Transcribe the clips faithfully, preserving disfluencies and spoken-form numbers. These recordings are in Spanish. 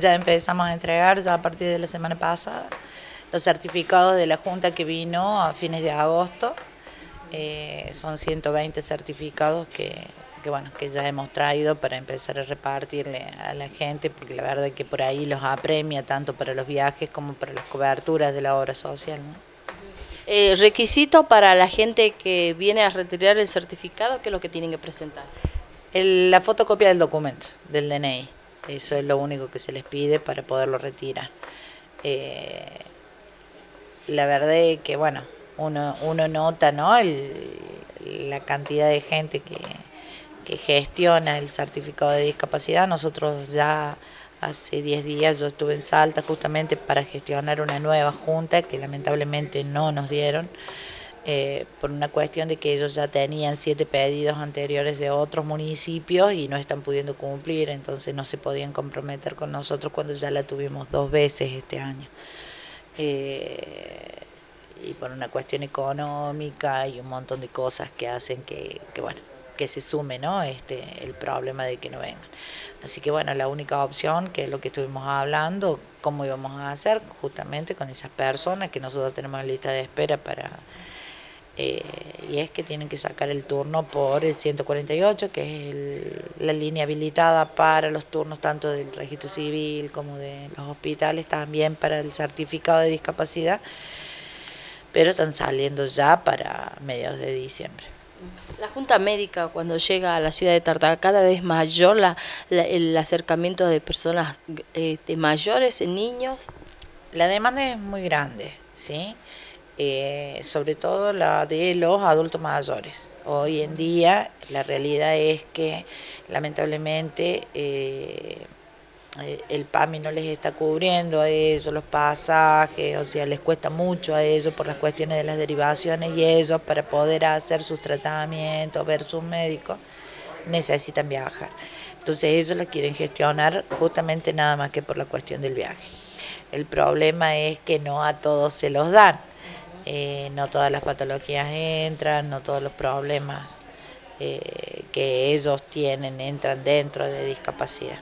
ya empezamos a entregar, ya a partir de la semana pasada, los certificados de la Junta que vino a fines de agosto. Eh, son ciento veinte certificados que, que, bueno, que ya hemos traído para empezar a repartirle a la gente, porque la verdad es que por ahí los apremia tanto para los viajes como para las coberturas de la obra social, ¿no? Eh, requisito para la gente que viene a retirar el certificado, ¿qué es lo que tienen que presentar? El, la fotocopia del documento, del D N I, eso es lo único que se les pide para poderlo retirar. Eh, la verdad es que, bueno, uno, uno nota, ¿no?, el, la cantidad de gente que, que gestiona el certificado de discapacidad. Nosotros ya hace diez días yo estuve en Salta justamente para gestionar una nueva junta que lamentablemente no nos dieron, eh, por una cuestión de que ellos ya tenían siete pedidos anteriores de otros municipios y no están pudiendo cumplir, entonces no se podían comprometer con nosotros cuando ya la tuvimos dos veces este año. Eh, y por una cuestión económica y un montón de cosas que hacen que, que bueno, que se sume, ¿no?, este, el problema de que no vengan. Así que bueno, la única opción, que es lo que estuvimos hablando, cómo íbamos a hacer justamente con esas personas que nosotros tenemos en lista de espera para, eh, y es que tienen que sacar el turno por el ciento cuarenta y ocho, que es el, la línea habilitada para los turnos tanto del registro civil como de los hospitales, también para el certificado de discapacidad, pero están saliendo ya para mediados de diciembre. La Junta Médica, cuando llega a la ciudad de Tartagal, cada vez mayor la, la, el acercamiento de personas eh, de mayores, niños. La demanda es muy grande, ¿sí? Eh, sobre todo la de los adultos mayores. Hoy en día la realidad es que lamentablemente eh, el P A M I no les está cubriendo a ellos los pasajes, o sea, les cuesta mucho a ellos por las cuestiones de las derivaciones, y ellos para poder hacer sus tratamientos, ver sus médicos, necesitan viajar. Entonces ellos lo quieren gestionar justamente nada más que por la cuestión del viaje. El problema es que no a todos se los dan, eh, no todas las patologías entran, no todos los problemas eh, que ellos tienen entran dentro de discapacidad.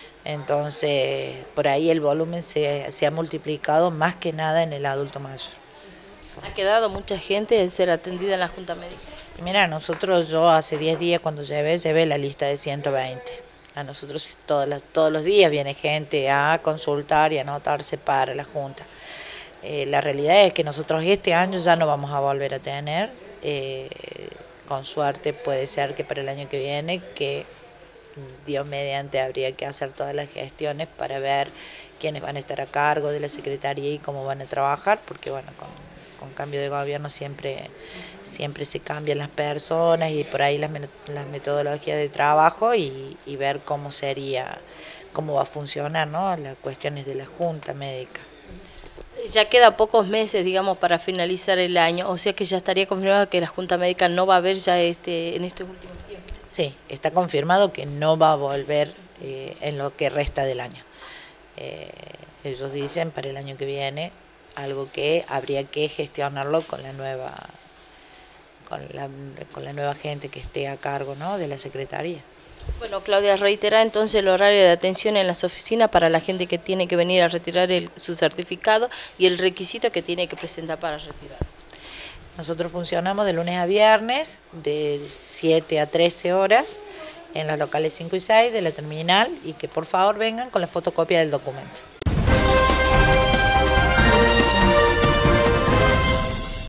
Entonces, por ahí el volumen se, se ha multiplicado más que nada en el adulto mayor. ¿Ha quedado mucha gente en ser atendida en la Junta Médica? Mira, nosotros, yo hace diez días cuando llevé, llevé la lista de ciento veinte. A nosotros todos los, todos los días viene gente a consultar y a anotarse para la Junta. Eh, la realidad es que nosotros este año ya no vamos a volver a tener. Eh, con suerte puede ser que para el año que viene, que Dios mediante, habría que hacer todas las gestiones para ver quiénes van a estar a cargo de la Secretaría y cómo van a trabajar, porque bueno, con, con cambio de gobierno siempre, siempre se cambian las personas y por ahí las, las metodologías de trabajo, y, y ver cómo sería, cómo va a funcionar, ¿no?, las cuestiones de la Junta Médica. Ya queda pocos meses, digamos, para finalizar el año, o sea que ya estaría confirmado que la Junta Médica no va a haber ya este, en estos últimos tiempos. Sí, está confirmado que no va a volver eh, en lo que resta del año. Eh, ellos dicen para el año que viene, algo que habría que gestionarlo con la nueva, con la, con la nueva gente que esté a cargo, ¿no?, de la Secretaría. Bueno, Claudia, reitera entonces el horario de atención en las oficinas para la gente que tiene que venir a retirar el, su certificado, y el requisito que tiene que presentar para retirar. Nosotros funcionamos de lunes a viernes de siete a trece horas en los locales cinco y seis de la terminal, y que por favor vengan con la fotocopia del documento.